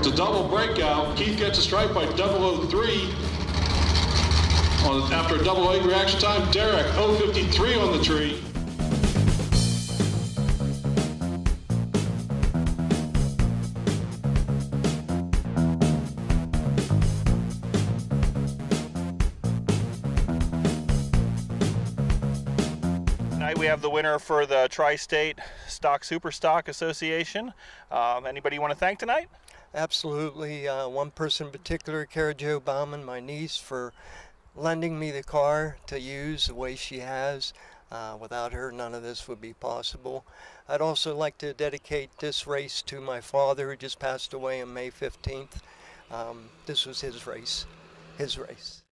It's a double breakout. Keith gets a strike by 003. After a double A reaction time, Derek 053 on the tree. Tonight we have the winner for the Tri-State Stock Super Stock Association. Anybody you want to thank tonight? Absolutely. One person in particular, Cara Jo Bauman, my niece, for lending me the car to use the way she has. Without her, none of this would be possible. I'd also like to dedicate this race to my father, who just passed away on May 15th. This was his race.